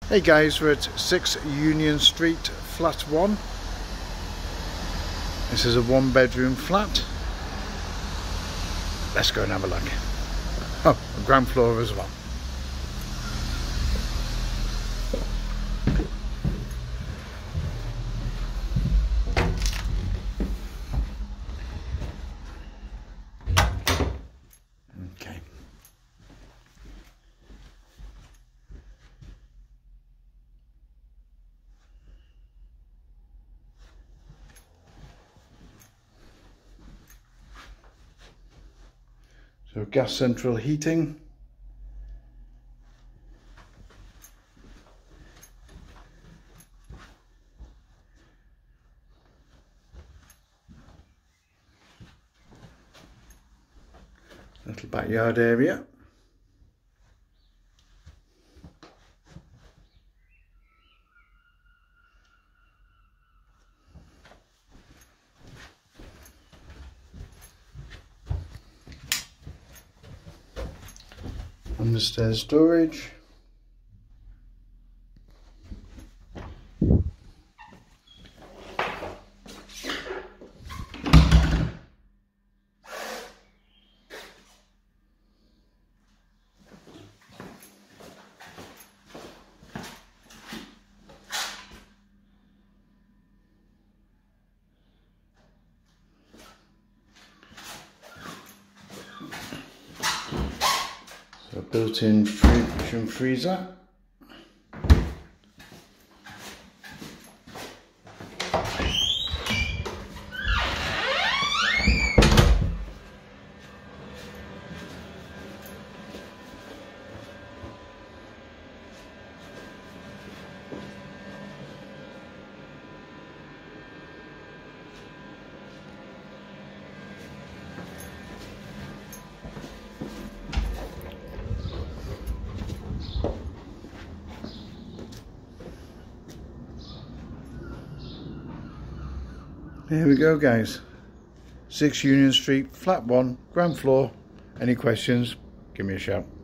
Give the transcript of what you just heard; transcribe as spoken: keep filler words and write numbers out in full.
Hey guys, we're at six Union Street, flat one. This is a one bedroom flat. Let's go and have a look. Oh, a ground floor as well. Okay. So gas central heating. Little backyard area. Understairs storage. So built-in fridge and freezer. Here we go guys, six Union Street, flat one, ground floor. Any questions, give me a shout.